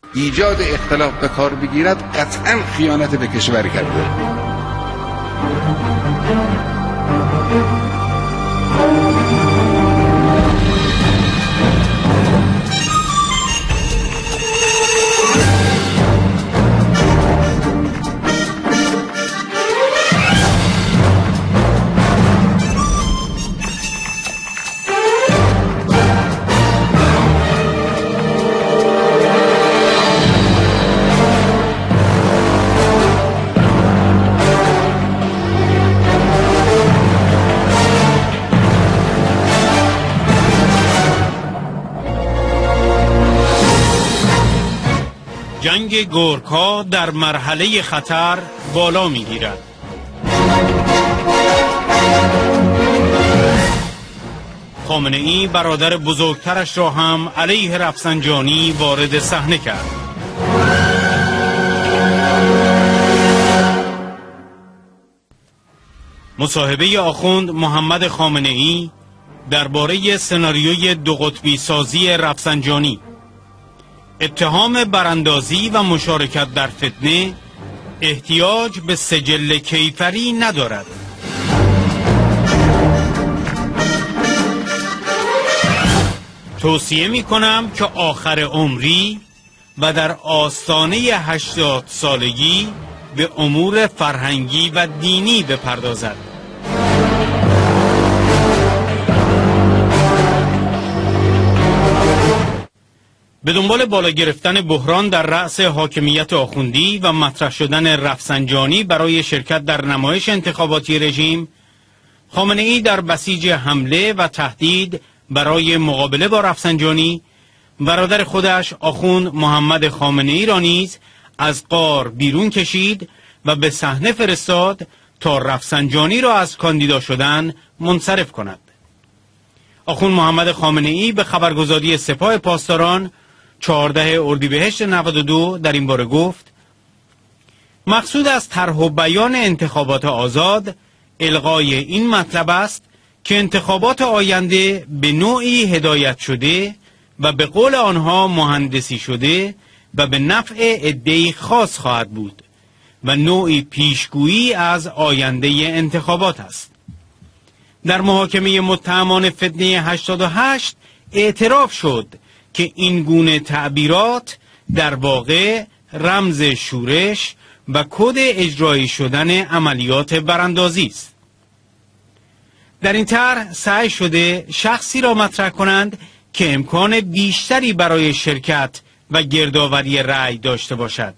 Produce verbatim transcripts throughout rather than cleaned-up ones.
ایجاد اختلاف به کار بگیرد قطعا خیانت به کشور کرده. جنگ گورکا در مرحله خطر بالا می‌گیرد. خامنه‌ای برادر بزرگترش را هم علیه رفسنجانی وارد صحنه کرد. مصاحبه آخوند محمد خامنه‌ای درباره سناریوی دو قطبی سازی رفسنجانی. اتهام براندازی و مشارکت در فتنه احتیاج به سجل کیفری ندارد. توصیه می کنم که آخر عمری و در آستانه هشتاد سالگی به امور فرهنگی و دینی بپردازد. به دنبال بالا گرفتن بحران در رأس حاکمیت آخوندی و مطرح شدن رفسنجانی برای شرکت در نمایش انتخاباتی رژیم، خامنه‌ای در بسیج حمله و تهدید برای مقابله با رفسنجانی، برادر خودش آخوند محمد خامنه‌ای را نیز از غار بیرون کشید و به صحنه فرستاد تا رفسنجانی را از کاندیدا شدن منصرف کند. آخوند محمد خامنه‌ای به خبرگزاری سپاه پاسداران چهاردهم اردیبهشت نود و دو در این باره گفت: مقصود از طرح و بیان انتخابات آزاد الغای این مطلب است که انتخابات آینده به نوعی هدایت شده و به قول آنها مهندسی شده و به نفع عده‌ای خاص خواهد بود و نوعی پیشگویی از آینده انتخابات است. در محاکمه متهمان فتنه هشتاد و هشت اعتراف شد که این گونه تعبیرات در واقع رمز شورش و کد اجرایی شدن عملیات براندازی است. در این طرح سعی شده شخصی را مطرح کنند که امکان بیشتری برای شرکت و گردآوری رأی داشته باشد.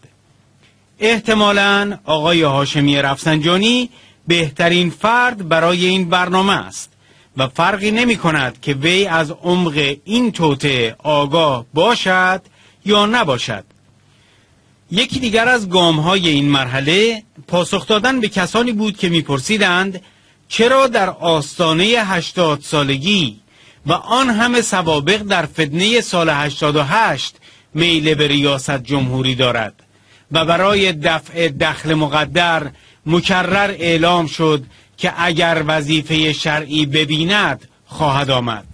احتمالاً آقای هاشمی رفسنجانی بهترین فرد برای این برنامه است و فرقی نمی کند که وی از عمق این توطئه آگاه باشد یا نباشد. یکی دیگر از گام‌های این مرحله پاسخ دادن به کسانی بود که می‌پرسیدند چرا در آستانه هشتاد سالگی و آن همه سوابق در فتنه سال هشتاد و هشت میل به ریاست جمهوری دارد و برای دفع دخل مقدر مکرر اعلام شد که اگر وظیفه شرعی ببیند خواهد آمد.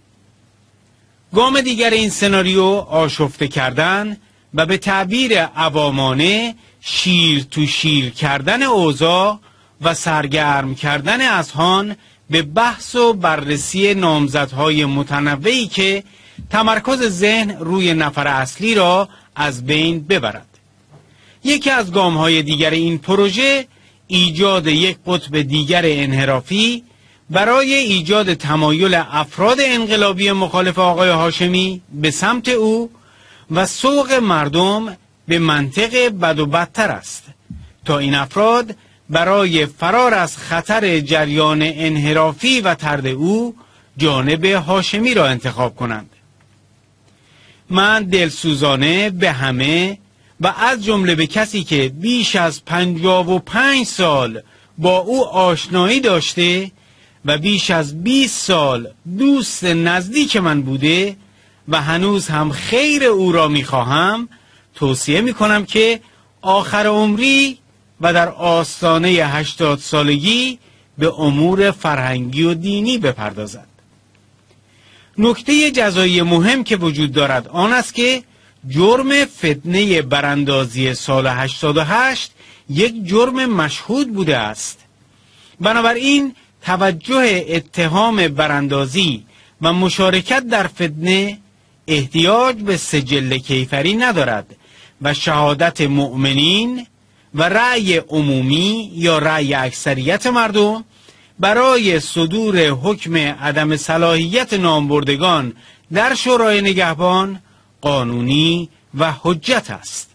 گام دیگر این سناریو آشفته کردن و به تعبیر عوامانه شیر تو شیر کردن اوضاع و سرگرم کردن اذهان به بحث و بررسی نامزدهای متنوعی که تمرکز ذهن روی نفر اصلی را از بین ببرد. یکی از گام‌های دیگر این پروژه ایجاد یک قطب دیگر انحرافی برای ایجاد تمایل افراد انقلابی مخالف آقای هاشمی به سمت او و سوق مردم به منطق بد و بدتر است تا این افراد برای فرار از خطر جریان انحرافی و طرد او جانب هاشمی را انتخاب کنند. من دلسوزانه به همه و از جمله به کسی که بیش از پنجاه و پنج سال با او آشنایی داشته و بیش از بیست سال دوست نزدیک من بوده و هنوز هم خیر او را میخواهم توصیه میکنم که آخر عمری و در آستانه هشتاد سالگی به امور فرهنگی و دینی بپردازد. نکته جزایی مهم که وجود دارد آن است که جرم فتنه براندازی سال هشتاد و هشت یک جرم مشهود بوده است. بنابراین توجه اتهام براندازی و مشارکت در فتنه احتیاج به سجل کیفری ندارد و شهادت مؤمنین و رأی عمومی یا رأی اکثریت مردم برای صدور حکم عدم صلاحیت نامبردگان در شورای نگهبان قانونی و حجت است.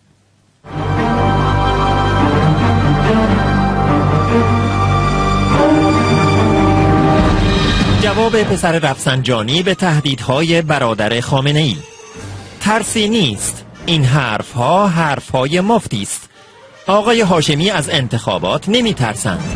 جواب پسر رفسنجانی به تهدیدهای برادر خامنه‌ای: ترسی نیست، این حرفها حرفهای مفتی است. آقای هاشمی از انتخابات نمی ترسند.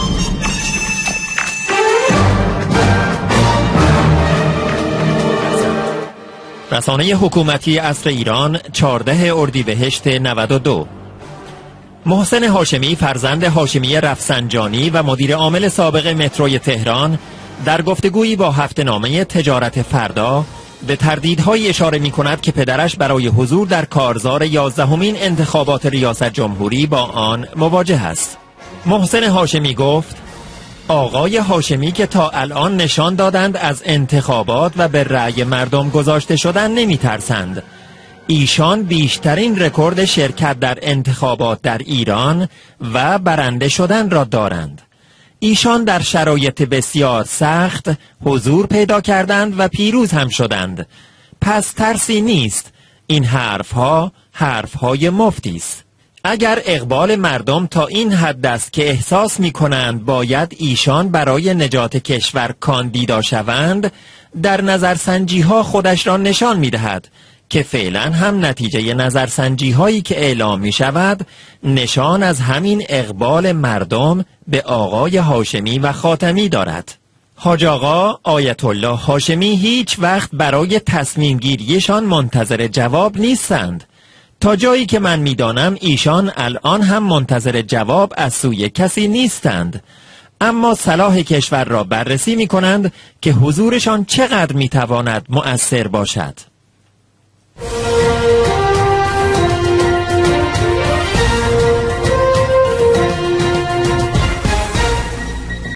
رسانه حکومتی عصر ایران چهاردهم اردیبهشت نود و دو. محسن هاشمی فرزند هاشمی رفسنجانی و مدیر عامل سابق متروی تهران در گفتگویی با هفته‌نامه تجارت فردا به تردیدهایی اشاره می کند که پدرش برای حضور در کارزار یازدهمین انتخابات ریاست جمهوری با آن مواجه است. محسن هاشمی گفت: آقای هاشمی که تا الان نشان دادند از انتخابات و به رأی مردم گذاشته شدن نمی ترسند. ایشان بیشترین رکورد شرکت در انتخابات در ایران و برنده شدن را دارند. ایشان در شرایط بسیار سخت حضور پیدا کردند و پیروز هم شدند. پس ترسی نیست، این حرفها حرفهای مفتی است. اگر اقبال مردم تا این حد است که احساس می کنند باید ایشان برای نجات کشور کاندیدا شوند، در نظرسنجی ها خودش را نشان می دهد که فعلا هم نتیجه نظرسنجی هایی که اعلام می شود نشان از همین اقبال مردم به آقای هاشمی و خاتمی دارد. حاج آقا آیت الله هاشمی هیچ وقت برای تصمیم گیریشان منتظر جواب نیستند. تا جایی که من میدانم ایشان الان هم منتظر جواب از سوی کسی نیستند، اما صلاح کشور را بررسی می کنند که حضورشان چقدر می تواند مؤثر باشد.